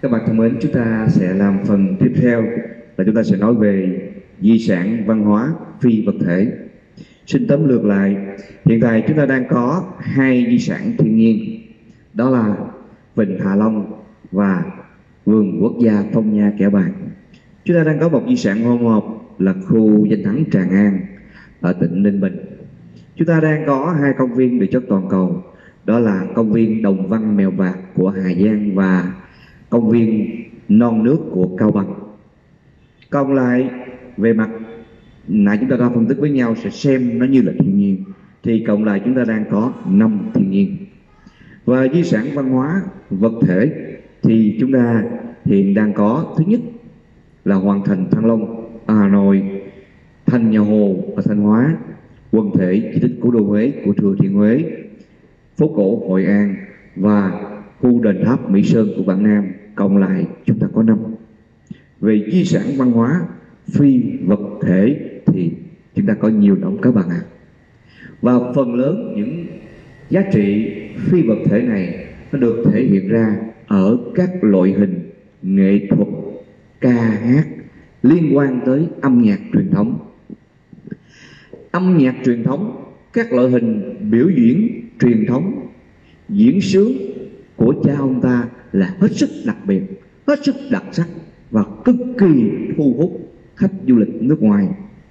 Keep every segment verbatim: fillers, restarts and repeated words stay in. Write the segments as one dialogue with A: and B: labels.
A: Các bạn thân mến, chúng ta sẽ làm phần tiếp theo là chúng ta sẽ nói về di sản văn hóa phi vật thể. Xin tóm lược lại, hiện tại chúng ta đang có hai di sản thiên nhiên, đó là Vịnh Hạ Long và Vườn Quốc gia Phong Nha Kẻ Bàng. Chúng ta đang có một di sản hỗn hợp là khu danh thắng Tràng An ở tỉnh Ninh Bình. Chúng ta đang có hai công viên địa chất toàn cầu, đó là công viên Đồng Văn Mèo Vạc của Hà Giang và công viên Non Nước của Cao Bằng. Còn lại về mặt nãy chúng ta đã phân tích với nhau sẽ xem nó như là thiên nhiên, thì cộng lại chúng ta đang có năm thiên nhiên. Và di sản văn hóa vật thể thì chúng ta hiện đang có thứ nhất là Hoàng thành Thăng Long ở Hà Nội, Thành Nhà Hồ ở Thanh Hóa, quần thể di tích Cố đô Huế của Thừa Thiên Huế, phố cổ Hội An và khu đền tháp Mỹ Sơn của Quảng Nam. Cộng lại chúng ta có năm. Về di sản văn hóa phi vật thể thì chúng ta có nhiều lắm các bạn ạ. À. Và phần lớn những giá trị phi vật thể này nó được thể hiện ra ở các loại hình nghệ thuật, ca hát liên quan tới âm nhạc truyền thống. Âm nhạc truyền thống, các loại hình biểu diễn truyền thống, diễn sướng của cha ông ta là hết sức đặc biệt, hết sức đặc sắc và cực kỳ thu hút khách du lịch nước ngoài.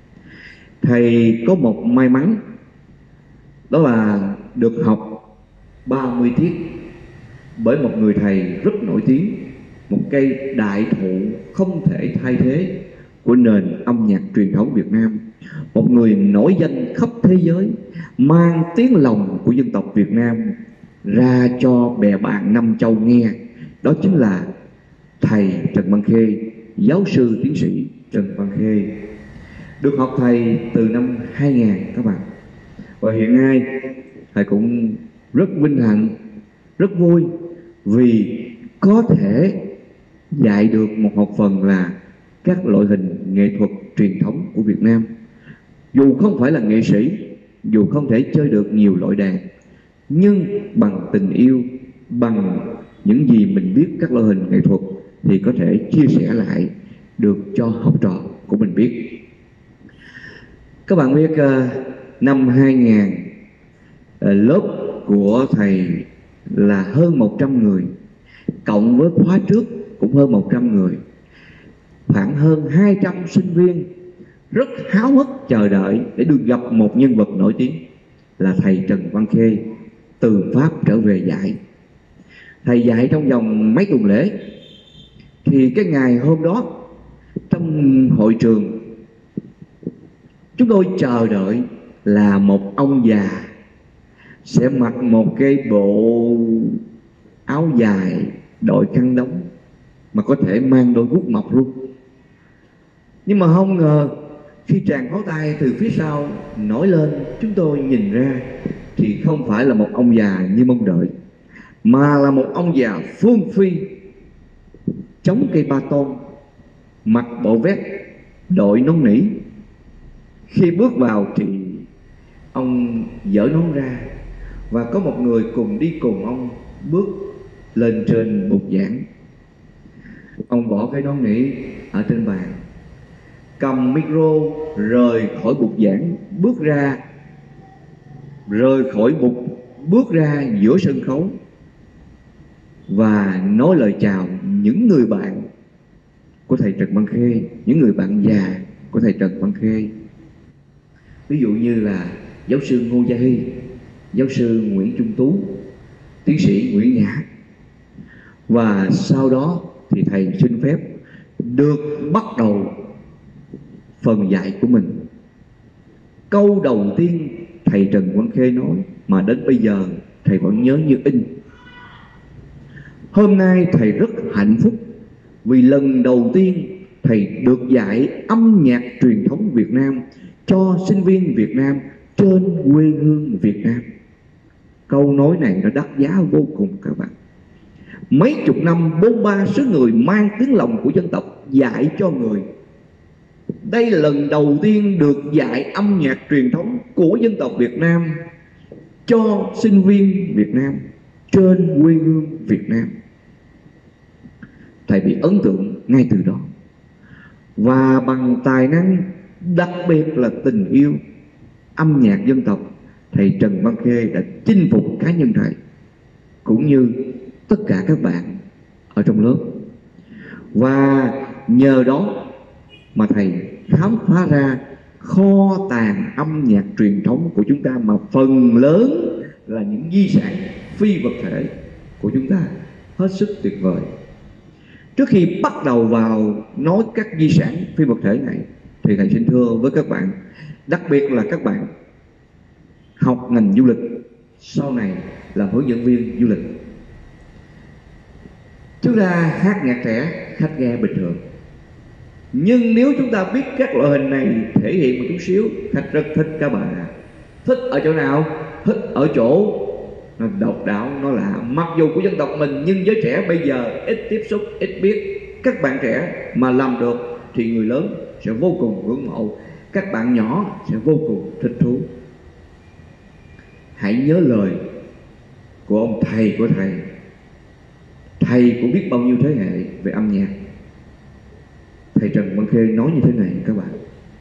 A: Thầy có một may mắn, đó là được học ba mươi tiết bởi một người thầy rất nổi tiếng, một cây đại thụ không thể thay thế của nền âm nhạc truyền thống Việt Nam, một người nổi danh khắp thế giới, mang tiếng lòng của dân tộc Việt Nam ra cho bè bạn năm châu nghe. Đó chính là thầy Trần Văn Khê, giáo sư tiến sĩ Trần Văn Khê. Được học thầy từ năm hai nghìn các bạn. Và hiện nay thầy cũng rất vinh hạnh, rất vui vì có thể dạy được một học phần là các loại hình nghệ thuật truyền thống của Việt Nam. Dù không phải là nghệ sĩ, dù không thể chơi được nhiều loại đàn, nhưng bằng tình yêu, bằng những gì mình biết các loại hình nghệ thuật thì có thể chia sẻ lại được cho học trò của mình biết. Các bạn biết năm hai nghìn lớp của thầy là hơn một trăm người, cộng với khóa trước cũng hơn một trăm người, khoảng hơn hai trăm sinh viên rất háo hức chờ đợi để được gặp một nhân vật nổi tiếng là thầy Trần Văn Khê từ Pháp trở về dạy. Thầy dạy trong vòng mấy tuần lễ, thì cái ngày hôm đó trong hội trường chúng tôi chờ đợi là một ông già sẽ mặc một cái bộ áo dài đội khăn đóng mà có thể mang đôi guốc mộc luôn. Nhưng mà không ngờ khi tràng pháo tay từ phía sau nổi lên, chúng tôi nhìn ra thì không phải là một ông già như mong đợi, mà là một ông già phương phi, chống cây ba tôn, mặc bộ vest, đội nón nỉ. Khi bước vào thì ông dỡ nón ra và có một người cùng đi cùng ông bước lên trên bục giảng. Ông bỏ cái nón nỉ ở trên bàn, cầm micro rời khỏi bục giảng, bước ra rời khỏi bục bước ra giữa sân khấu và nói lời chào những người bạn của thầy Trần Văn Khê, những người bạn già của thầy Trần Văn Khê. Ví dụ như là giáo sư Ngô Gia Hy, giáo sư Nguyễn Trung Tú, tiến sĩ Nguyễn Nhã. Và sau đó thì thầy xin phép được bắt đầu phần dạy của mình. Câu đầu tiên thầy Trần Văn Khê nói mà đến bây giờ thầy vẫn nhớ như in. Hôm nay thầy rất hạnh phúc vì lần đầu tiên thầy được dạy âm nhạc truyền thống Việt Nam cho sinh viên Việt Nam trên quê hương Việt Nam. Câu nói này nó đắt giá vô cùng các bạn. Mấy chục năm bôn ba xứ người mang tiếng lòng của dân tộc dạy cho người. Đây là lần đầu tiên được dạy âm nhạc truyền thống của dân tộc Việt Nam cho sinh viên Việt Nam trên quê hương Việt Nam. thầy bị ấn tượng ngay từ đó. Và bằng tài năng, đặc biệt là tình yêu âm nhạc dân tộc, thầy Trần Văn Khê đã chinh phục cá nhân thầy cũng như tất cả các bạn ở trong lớp. Và nhờ đó mà thầy khám phá ra kho tàng âm nhạc truyền thống của chúng ta, mà phần lớn là những di sản phi vật thể của chúng ta, hết sức tuyệt vời. Trước khi bắt đầu vào nói các di sản phi vật thể này thì thầy xin thưa với các bạn, đặc biệt là các bạn học ngành du lịch, sau này làm hướng dẫn viên du lịch. Chúng ta hát nhạc trẻ, khách nghe bình thường, nhưng nếu chúng ta biết các loại hình này thể hiện một chút xíu, khách rất thích các bạn ạ. Thích ở chỗ nào? Thích ở chỗ nó độc đáo, nó lạ. Mặc dù của dân tộc mình nhưng giới trẻ bây giờ ít tiếp xúc, ít biết. Các bạn trẻ mà làm được thì người lớn sẽ vô cùng ngưỡng mộ, các bạn nhỏ sẽ vô cùng thích thú. Hãy nhớ lời của ông thầy của thầy, thầy cũng biết bao nhiêu thế hệ về âm nhạc. Thầy Trần Văn Khê nói như thế này các bạn: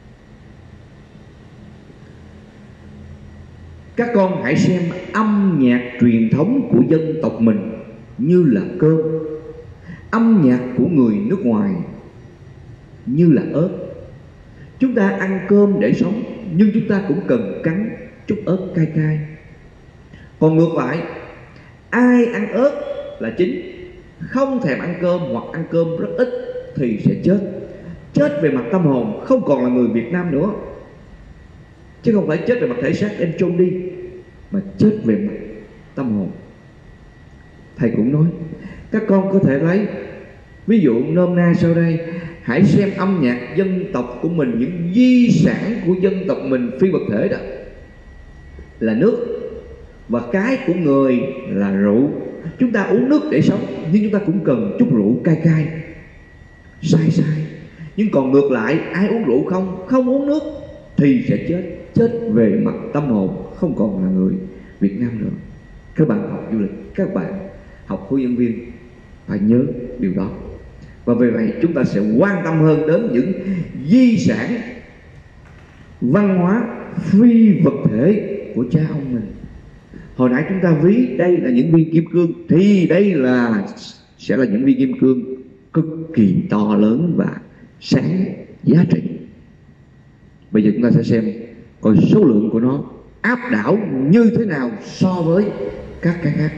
A: các con hãy xem âm nhạc truyền thống của dân tộc mình như là cơm, âm nhạc của người nước ngoài như là ớt. Chúng ta ăn cơm để sống, nhưng chúng ta cũng cần cắn chút ớt cay cay. Còn ngược lại, ai ăn ớt là chính, không thèm ăn cơm hoặc ăn cơm rất ít thì sẽ chết. Chết về mặt tâm hồn, không còn là người Việt Nam nữa. Chứ không phải chết về mặt thể xác em chôn đi, mà chết về mặt tâm hồn. Thầy cũng nói các con có thể lấy ví dụ nôm na sau đây: hãy xem âm nhạc dân tộc của mình, những di sản của dân tộc mình phi vật thể đó là nước, và cái của người là rượu. Chúng ta uống nước để sống, nhưng chúng ta cũng cần chút rượu cay cay. Sai sai. Nhưng còn ngược lại, ai uống rượu không, không uống nước thì sẽ chết. Chết về mặt tâm hồn, không còn là người Việt Nam nữa. Các bạn học du lịch, các bạn học hướng dẫn viên phải nhớ điều đó. Và vì vậy chúng ta sẽ quan tâm hơn đến những di sản văn hóa phi vật thể của cha ông mình. Hồi nãy chúng ta ví đây là những viên kim cương, thì đây là sẽ là những viên kim cương cực kỳ to lớn và sáng giá trị. Bây giờ chúng ta sẽ xem coi số lượng của nó áp đảo như thế nào so với các cái khác.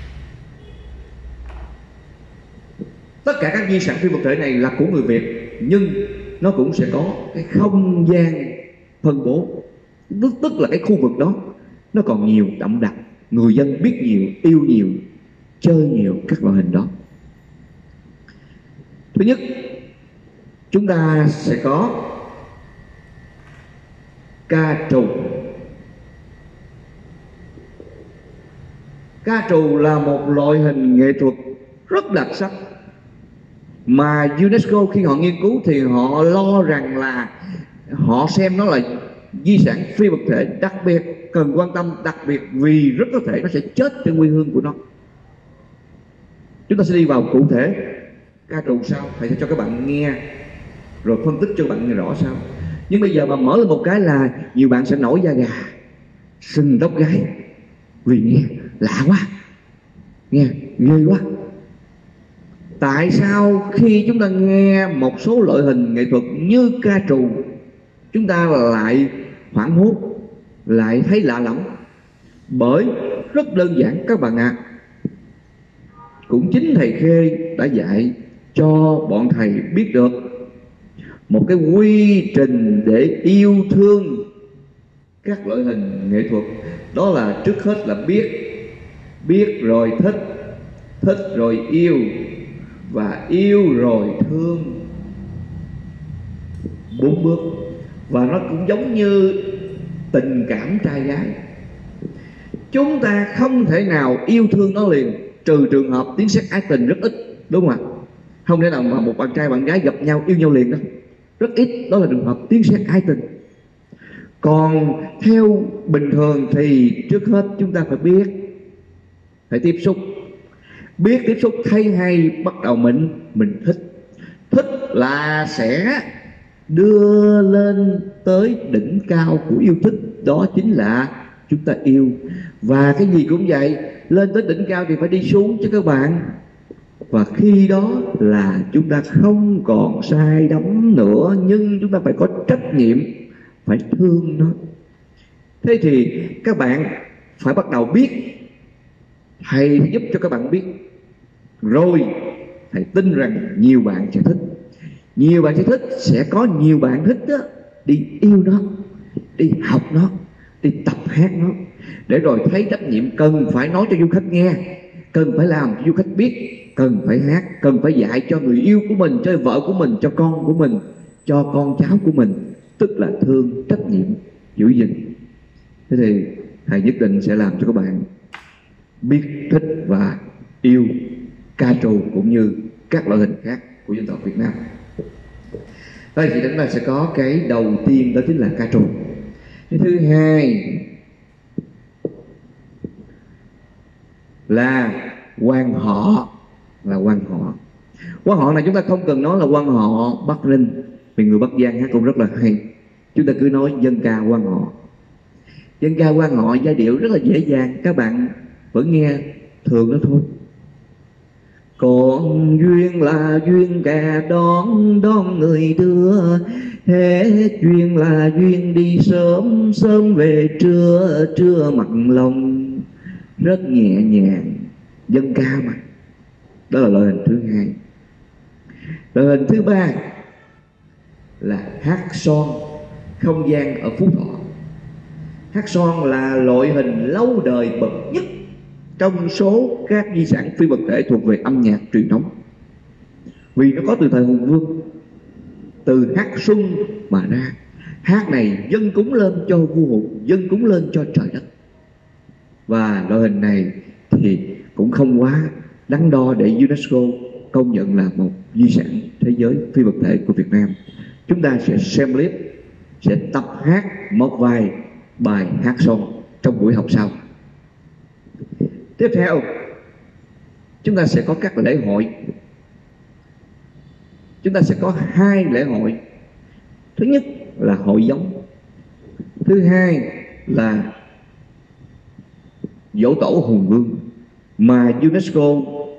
A: Tất cả các di sản phi vật thể này là của người Việt, nhưng nó cũng sẽ có cái không gian phân bố, tức, tức là cái khu vực đó nó còn nhiều đậm đặc, người dân biết nhiều, yêu nhiều, chơi nhiều các loại hình đó. Thứ nhất, chúng ta sẽ có ca trù. Ca trù là một loại hình nghệ thuật rất đặc sắc mà UNESCO khi họ nghiên cứu thì họ lo rằng là họ xem nó là di sản phi vật thể đặc biệt, cần quan tâm đặc biệt, vì rất có thể nó sẽ chết trên quê hương của nó. Chúng ta sẽ đi vào cụ thể ca trù sau, thầy sẽ cho các bạn nghe rồi phân tích cho các bạn nghe rõ sao. Nhưng bây giờ mà mở lên một cái là nhiều bạn sẽ nổi da gà, sừng tóc gáy, vì nghe lạ quá, nghe ghê quá. Tại sao khi chúng ta nghe một số loại hình nghệ thuật như ca trù, chúng ta lại hoảng hốt, lại thấy lạ lẫm? Bởi rất đơn giản các bạn ạ. À, cũng chính thầy Khê đã dạy cho bọn thầy biết được một cái quy trình để yêu thương các loại hình nghệ thuật. Đó là trước hết là biết, biết rồi thích, thích rồi yêu, và yêu rồi thương. Bốn bước. Và nó cũng giống như tình cảm trai gái, chúng ta không thể nào yêu thương nó liền, trừ trường hợp tiếng sét ái tình rất ít, đúng không ạ? Không thể nào mà một bạn trai bạn gái gặp nhau yêu nhau liền đâu, rất ít. Đó là trường hợp tiếng sét ái tình. Còn theo bình thường thì trước hết chúng ta phải biết, phải tiếp xúc. biết tiếp xúc, thấy hay, bắt đầu mình mình thích. Thích là sẽ đưa lên tới đỉnh cao của yêu thích, đó chính là chúng ta yêu. Và cái gì cũng vậy, lên tới đỉnh cao thì phải đi xuống chứ các bạn. Và khi đó là chúng ta không còn sai đắm nữa, nhưng chúng ta phải có trách nhiệm, phải thương nó. Thế thì các bạn phải bắt đầu biết, thầy giúp cho các bạn biết, rồi thầy tin rằng nhiều bạn sẽ thích. Nhiều bạn sẽ thích, sẽ có nhiều bạn thích đó, đi yêu nó, đi học nó, đi tập hát nó, để rồi thấy trách nhiệm cần phải nói cho du khách nghe, cần phải làm cho du khách biết, cần phải hát, cần phải dạy cho người yêu của mình, cho vợ của mình, cho con của mình, cho con cháu của mình. Tức là thương, trách nhiệm, giữ gìn. Thế thì thầy nhất định sẽ làm cho các bạn biết, thích và yêu ca trù cũng như các loại hình khác của dân tộc Việt Nam. Đây thì chúng ta sẽ có cái đầu tiên, đó chính là ca trù. Cái thứ hai là quan họ. Là quan họ. Quan họ này chúng ta không cần nói là quan họ Bắc Ninh, vì người Bắc Giang hát cũng rất là hay. Chúng ta cứ nói dân ca quan họ. Dân ca quan họ giai điệu rất là dễ dàng, các bạn vẫn nghe thường đó thôi. Còn duyên là duyên kẻ đón đón người đưa, hết duyên là duyên đi sớm sớm về trưa trưa mặt lòng. Rất nhẹ nhàng, dân ca mà. Đó là loại hình thứ hai. Loại hình thứ ba là hát son không gian ở Phú Thọ. Hát son là loại hình lâu đời bậc nhất trong số các di sản phi vật thể thuộc về âm nhạc truyền thống, vì nó có từ thời Hùng Vương, từ hát xuân mà ra. Hát này dâng cúng lên cho vua Hùng, dâng cúng lên cho trời đất. Và loại hình này thì cũng không quá đắn đo để UNESCO công nhận là một di sản thế giới phi vật thể của Việt Nam. Chúng ta sẽ xem clip, sẽ tập hát một vài bài hát son trong buổi học sau. Tiếp theo, chúng ta sẽ có các lễ hội. Chúng ta sẽ có hai lễ hội. Thứ nhất là hội giống, thứ hai là dỗ tổ Hùng Vương, mà UNESCO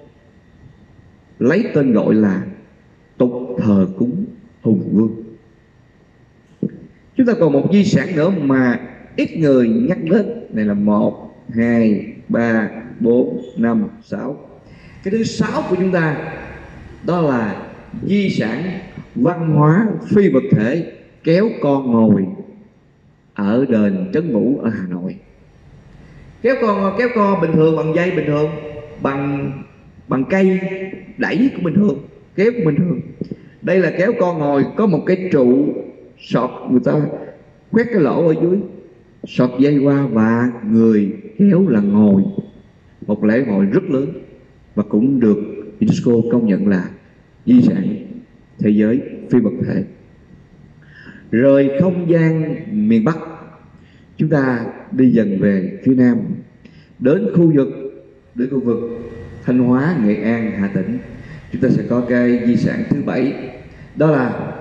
A: lấy tên gọi là tục thờ cúng Hùng Vương. Chúng ta còn một di sản nữa mà ít người nhắc đến. Này là một, hai, ba, bốn, năm, sáu. Cái thứ sáu của chúng ta đó là di sản văn hóa phi vật thể kéo con ngồi ở đền Trấn Vũ ở Hà Nội. Kéo con kéo con bình thường, bằng dây bình thường, bằng bằng cây đẩy cũng bình thường, kéo cũng bình thường. Đây là kéo con ngồi, có một cái trụ sọt, người ta quét cái lỗ ở dưới, sọt dây qua và người kéo là ngồi. Một lễ hội rất lớn và cũng được UNESCO công nhận là di sản thế giới phi vật thể. Rời không gian miền Bắc, chúng ta đi dần về phía Nam, đến khu vực đến khu vực Thanh Hóa, Nghệ An, Hà Tĩnh. Chúng ta sẽ có cái di sản thứ bảy, đó là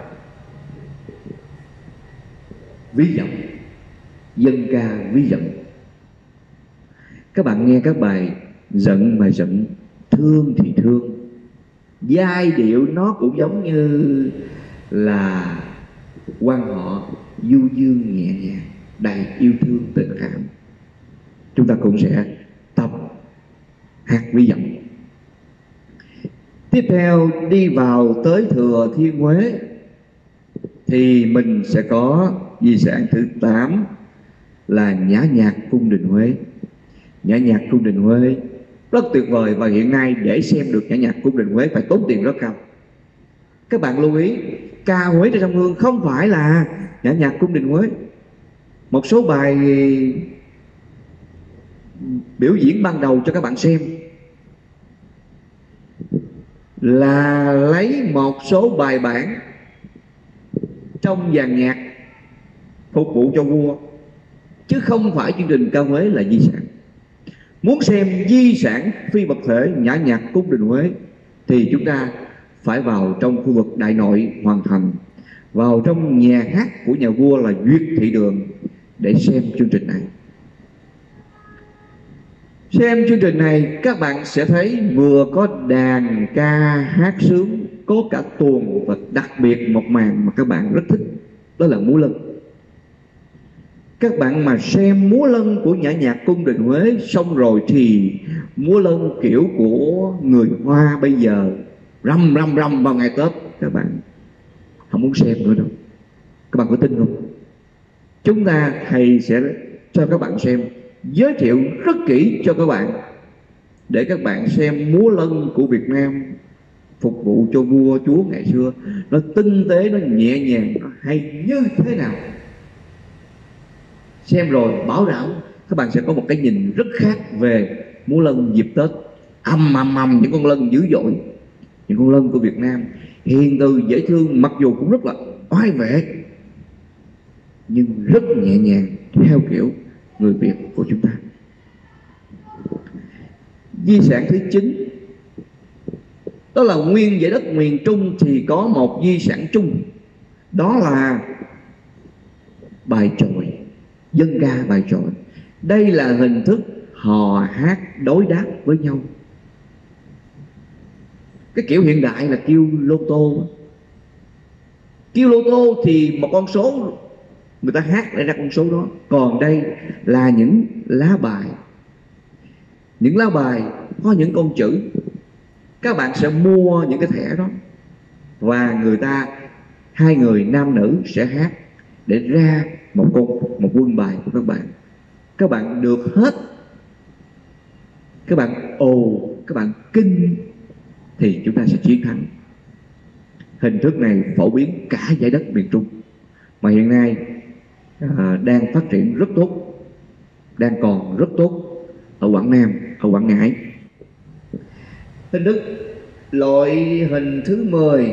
A: ví dặm, dân ca ví dặm. Các bạn nghe các bài giận mà giận, thương thì thương, giai điệu nó cũng giống như là quan họ, du dương nhẹ nhàng, đầy yêu thương tình cảm. Chúng ta cũng sẽ tập hát ví dặm. Tiếp theo đi vào tới Thừa Thiên Huế thì mình sẽ có di sản thứ tám là nhã nhạc cung đình Huế. Nhã nhạc cung đình Huế rất tuyệt vời, và hiện nay để xem được nhã nhạc cung đình Huế phải tốn tiền rất cao. Các bạn lưu ý, ca Huế trên sông Hương không phải là nhã nhạc cung đình Huế. Một số bài biểu diễn ban đầu cho các bạn xem là lấy một số bài bản trong dàn nhạc phục vụ cho vua, chứ không phải chương trình ca Huế là di sản. Muốn xem di sản phi vật thể Nhã Nhạc Cung Đình Huế thì chúng ta phải vào trong khu vực Đại Nội Hoàng Thành, vào trong nhà hát của nhà vua là Duyệt Thị Đường để xem chương trình này. Xem chương trình này các bạn sẽ thấy vừa có đàn ca hát sướng, có cả tuồng, và đặc biệt một màn mà các bạn rất thích, đó là múa lân. Các bạn mà xem múa lân của Nhã Nhạc Cung Đình Huế xong rồi thì múa lân kiểu của người Hoa bây giờ rầm rầm rầm vào ngày Tết, các bạn không muốn xem nữa đâu. Các bạn có tin không? Chúng ta thầy sẽ cho các bạn xem, giới thiệu rất kỹ cho các bạn, để các bạn xem múa lân của Việt Nam phục vụ cho vua chúa ngày xưa nó tinh tế, nó nhẹ nhàng, nó hay như thế nào. Xem rồi bảo đảm các bạn sẽ có một cái nhìn rất khác về múa lân dịp Tết. Ầm ầm ầm những con lân dữ dội, những con lân của Việt Nam hiền từ dễ thương, mặc dù cũng rất là oai vệ nhưng rất nhẹ nhàng theo kiểu người Việt của chúng ta. Di sản thứ chín đó là nguyên giải đất miền Trung thì có một di sản chung, đó là bài chòi, dân ca bài chòi. Đây là hình thức hò hát đối đáp với nhau. Cái kiểu hiện đại là kêu lô tô. Kêu lô tô thì một con số người ta hát để ra con số đó. Còn đây là những lá bài. Những lá bài có những con chữ. Các bạn sẽ mua những cái thẻ đó, và người ta, hai người nam nữ sẽ hát để ra một con, một quân bài của các bạn. Các bạn được hết. Các bạn ồ, các bạn kinh thì chúng ta sẽ chiến thắng. Hình thức này phổ biến cả giải đất miền Trung, mà hiện nay à, đang phát triển rất tốt, đang còn rất tốt ở Quảng Nam, ở Quảng Ngãi. Hình thức loại hình thứ mười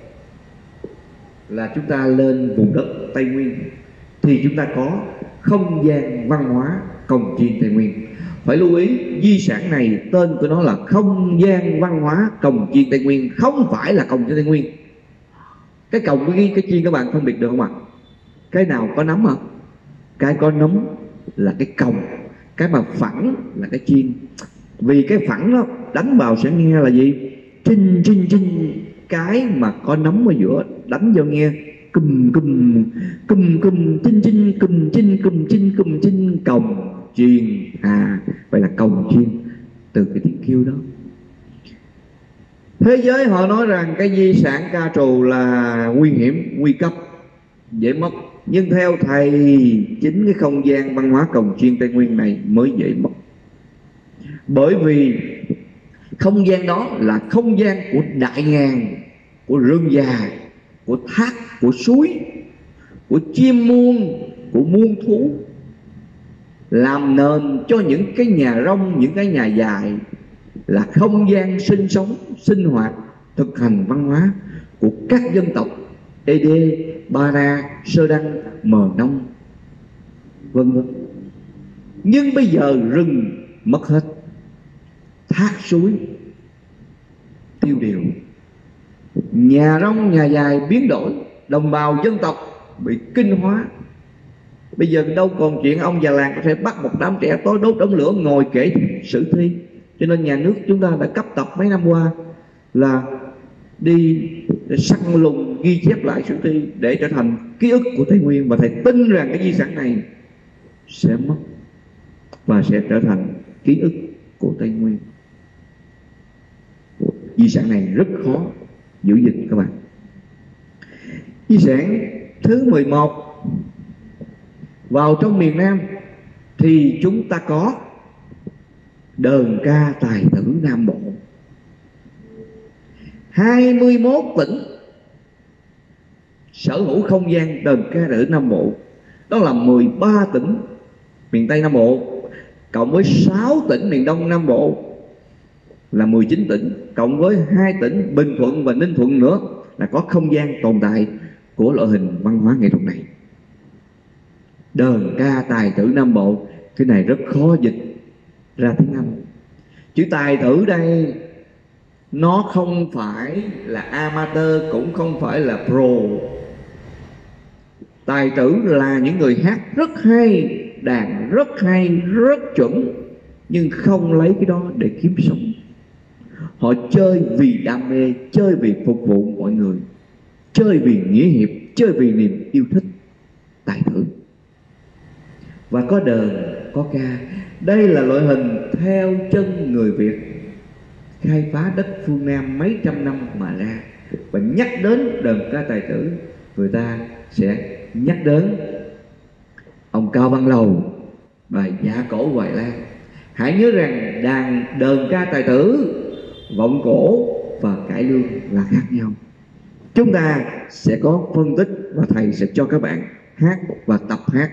A: là chúng ta lên vùng đất Tây Nguyên thì chúng ta có không gian văn hóa Cồng Chiên Tây Nguyên. Phải lưu ý di sản này tên của nó là không gian văn hóa Cồng Chiên Tây Nguyên, không phải là Cồng Chiên Tây Nguyên. Cái cồng với cái chiên các bạn phân biệt được không ạ? Cái nào có nấm ạ? Cái có nấm là cái cồng, cái mà phẳng là cái chiên. Vì cái phẳng đó đánh vào sẽ nghe là gì? Chinh chinh chinh. Cái mà có nấm ở giữa đánh vô nghe cùm cùm cùm cùm chinh chinh cùm chinh cùm chinh cùm chinh cồng chiên. À, vậy là cồng chiên từ cái tiếng kêu đó. Thế giới họ nói rằng cái di sản ca trù là nguy hiểm, nguy cấp, dễ mất. Nhưng theo thầy, chính cái không gian văn hóa Cồng Chiên Tây Nguyên này mới dễ mất. Bởi vì không gian đó là không gian của đại ngàn, của rừng già, của thác, của suối, của chim muông, của muôn thú, làm nền cho những cái nhà rông, những cái nhà dài, là không gian sinh sống, sinh hoạt, thực hành văn hóa của các dân tộc Ê Đê, Ba Na, Sơ Đăng, Mờ Nông, vân vân. Nhưng bây giờ rừng mất hết, thác suối tiêu điều, nhà rông, nhà dài biến đổi, đồng bào dân tộc bị kinh hóa. Bây giờ đâu còn chuyện ông già làng có thể bắt một đám trẻ tối đốt đống lửa ngồi kể sử thi. Cho nên nhà nước chúng ta đã cấp tập mấy năm qua là đi săn lùng ghi chép lại sử thi để trở thành ký ức của Tây Nguyên. Và thầy tin rằng cái di sản này sẽ mất và sẽ trở thành ký ức của Tây Nguyên. Di sản này rất khó giữ gìn các bạn. Di sản thứ mười một, vào trong miền Nam thì chúng ta có đờn ca tài tử Nam Bộ. Hai mươi mốt tỉnh sở hữu không gian đờn ca tài tử Nam Bộ. Đó là mười ba tỉnh miền Tây Nam Bộ, cộng với sáu tỉnh miền Đông Nam Bộ là mười chín tỉnh, cộng với hai tỉnh Bình Thuận và Ninh Thuận nữa, là có không gian tồn tại của loại hình văn hóa nghệ thuật này. Đờn ca tài tử Nam Bộ, cái này rất khó dịch. ra tiếng Anh. Chữ tài tử đây nó không phải là amateur, cũng không phải là pro. Tài tử là những người hát rất hay, đàn rất hay, rất chuẩn, nhưng không lấy cái đó để kiếm sống. Họ chơi vì đam mê, chơi vì phục vụ mọi người, chơi vì nghĩa hiệp, chơi vì niềm yêu thích. Tài tử và có đờn, có ca. Đây là loại hình theo chân người Việt khai phá đất phương Nam mấy trăm năm mà ra. Và nhắc đến đờn ca tài tử, người ta sẽ nhắc đến ông Cao Văn Lầu, bài Dạ Cổ Hoài Lan. Hãy nhớ rằng đàn đờn ca tài tử, vọng cổ và cải lương là khác nhau. Chúng ta sẽ có phân tích và thầy sẽ cho các bạn hát và tập hát.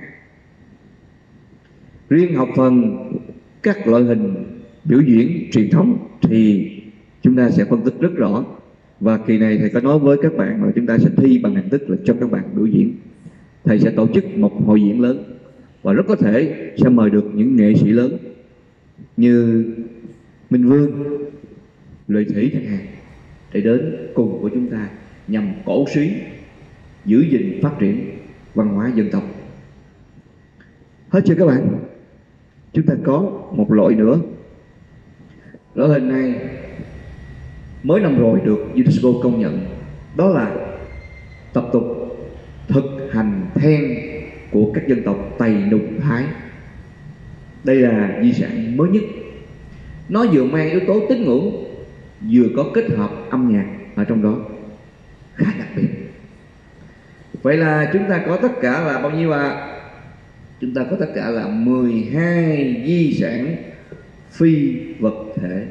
A: Riêng học phần các loại hình biểu diễn truyền thống thì chúng ta sẽ phân tích rất rõ. Và kỳ này thầy có nói với các bạn là chúng ta sẽ thi bằng hình thức là cho các bạn biểu diễn. Thầy sẽ tổ chức một hội diễn lớn và rất có thể sẽ mời được những nghệ sĩ lớn như Minh Vương, Lệ Thủy chẳng hạn để đến cùng của chúng ta nhằm cổ suý, giữ gìn, phát triển văn hóa dân tộc. Hết chưa các bạn? Chúng ta có một loại nữa. Loại hình này mới năm rồi được UNESCO công nhận, đó là tập tục thực hành then của các dân tộc Tây Nùng Thái. Đây là di sản mới nhất. Nó vừa mang yếu tố tín ngưỡng, vừa có kết hợp âm nhạc ở trong đó, khá đặc biệt. Vậy là chúng ta có tất cả là bao nhiêu ạ? À? Chúng ta có tất cả là mười hai di sản phi vật thể.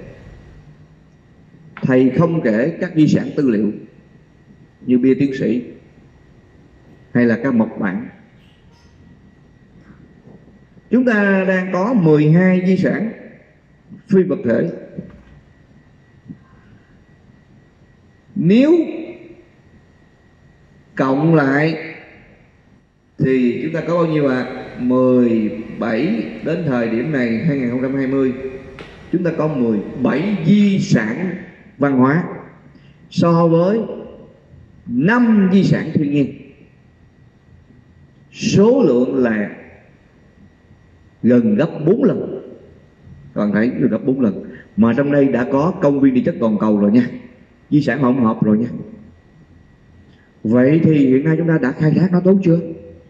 A: Thầy không kể các di sản tư liệu như bia tiến sĩ hay là các mộc bản. Chúng ta đang có mười hai di sản phi vật thể. Nếu cộng lại thì chúng ta có bao nhiêu ạ? À? mười bảy, đến thời điểm này hai không hai không, chúng ta có mười bảy di sản văn hóa so với năm di sản thiên nhiên. Số lượng là gần gấp bốn lần. Còn thấy gần gấp bốn lần. Mà trong đây đã có công viên địa chất toàn cầu rồi nha, di sản hỗn hợp rồi nha. Vậy thì hiện nay chúng ta đã khai thác nó tốt chưa?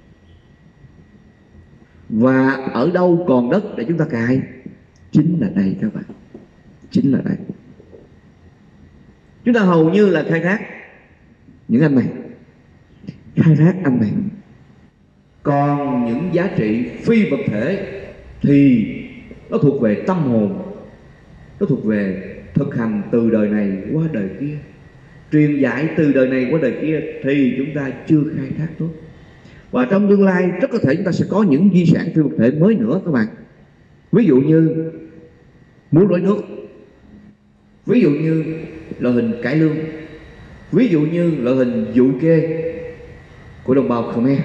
A: Và ở đâu còn đất để chúng ta cài? Chính là đây các bạn. Chính là đây. Chúng ta hầu như là khai thác những anh này, khai thác anh này. Còn những giá trị phi vật thể thì nó thuộc về tâm hồn, nó thuộc về thực hành từ đời này qua đời kia, truyền dạy từ đời này qua đời kia, thì chúng ta chưa khai thác tốt. Và trong tương lai rất có thể chúng ta sẽ có những di sản phi vật thể mới nữa các bạn. Ví dụ như múa rối nước, ví dụ như loại hình cải lương, ví dụ như loại hình dụ kê của đồng bào Khmer.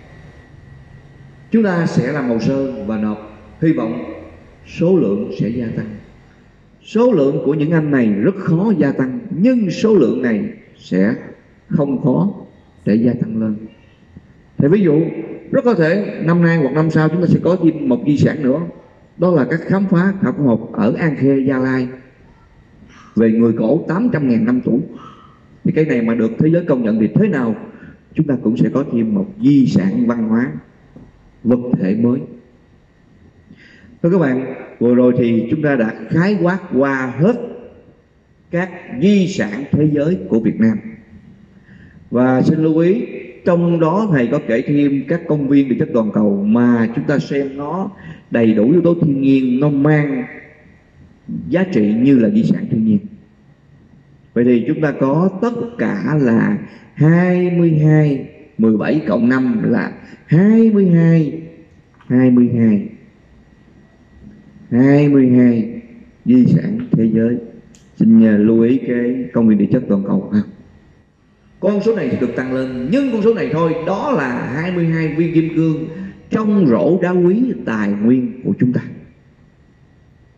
A: Chúng ta sẽ làm hồ sơ và nộp, hy vọng số lượng sẽ gia tăng. Số lượng của những anh này rất khó gia tăng, nhưng số lượng này sẽ không khó để gia tăng lên. Thì ví dụ rất có thể năm nay hoặc năm sau chúng ta sẽ có thêm một di sản nữa, đó là các khám phá khảo cổ học ở An Khê, Gia Lai về người cổ tám trăm nghìn năm tuổi. Thì cái này mà được thế giới công nhận thì thế nào chúng ta cũng sẽ có thêm một di sản văn hóa vật thể mới. Thưa các bạn, vừa rồi thì chúng ta đã khái quát qua hết các di sản thế giới của Việt Nam. Và xin lưu ý, trong đó thầy có kể thêm các công viên địa chất toàn cầu mà chúng ta xem nó đầy đủ yếu tố thiên nhiên, nó mang giá trị như là di sản thiên nhiên. Vậy thì chúng ta có tất cả là hai mươi hai, mười bảy cộng năm là hai mươi hai, hai mươi hai, hai mươi hai di sản thế giới. Xin lưu ý cái công viên địa chất toàn cầu ha. Con số này sẽ được tăng lên, nhưng con số này thôi, đó là hai mươi hai viên kim cương trong rổ đá quý tài nguyên của chúng ta.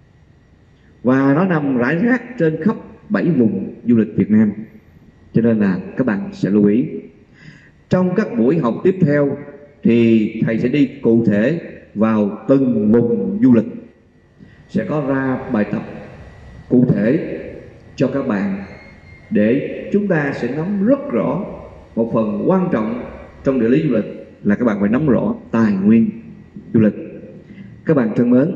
A: và nó nằm rải rác trên khắp bảy vùng du lịch Việt Nam, cho nên là các bạn sẽ lưu ý. Trong các buổi học tiếp theo thì thầy sẽ đi cụ thể vào từng vùng du lịch, sẽ có ra bài tập cụ thể cho các bạn để chúng ta sẽ nắm rất rõ. Một phần quan trọng trong địa lý du lịch là các bạn phải nắm rõ tài nguyên du lịch. Các bạn thân mến,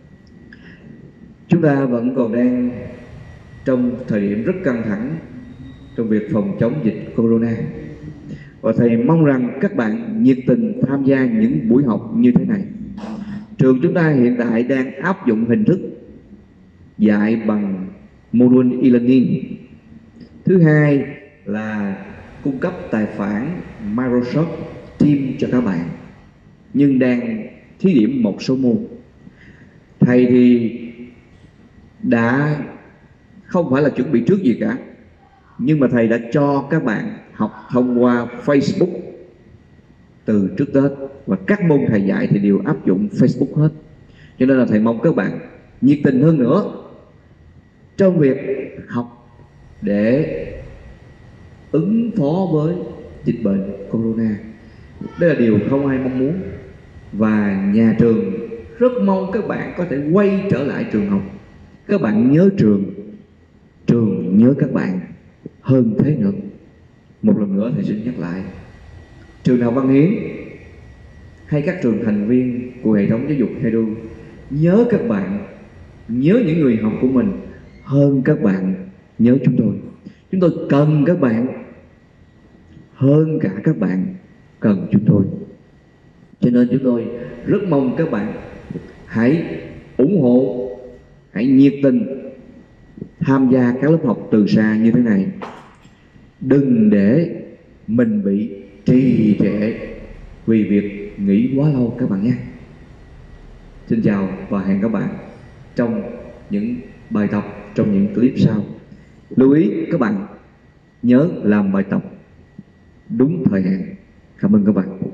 A: chúng ta vẫn còn đang trong thời điểm rất căng thẳng trong việc phòng chống dịch corona, và thầy mong rằng các bạn nhiệt tình tham gia những buổi học như thế này. Trường chúng ta hiện tại đang áp dụng hình thức dạy bằng module e-learning. Thứ hai là cung cấp tài khoản Microsoft Teams cho các bạn, nhưng đang thí điểm một số môn. Thầy thì đã không phải là chuẩn bị trước gì cả, nhưng mà thầy đã cho các bạn học thông qua Facebook từ trước Tết, và các môn thầy dạy thì đều áp dụng Facebook hết. Cho nên là thầy mong các bạn nhiệt tình hơn nữa trong việc học để ứng phó với dịch bệnh corona. Đây là điều không ai mong muốn, và nhà trường rất mong các bạn có thể quay trở lại trường học. Các bạn nhớ trường, trường nhớ các bạn hơn thế nữa. Một lần nữa thầy xin nhắc lại, trường nào Văn Hiến hay các trường thành viên của hệ thống giáo dục Hedu nhớ các bạn, nhớ những người học của mình hơn các bạn nhớ chúng tôi. Chúng tôi cần các bạn hơn cả các bạn cần chúng tôi. Cho nên chúng tôi rất mong các bạn hãy ủng hộ, hãy nhiệt tình tham gia các lớp học từ xa như thế này. Đừng để mình bị trì trệ vì việc nghỉ quá lâu các bạn nhé. Xin chào và hẹn các bạn trong những bài tập, trong những clip sau. Lưu ý các bạn nhớ làm bài tập đúng thời hạn. Cảm ơn các bạn.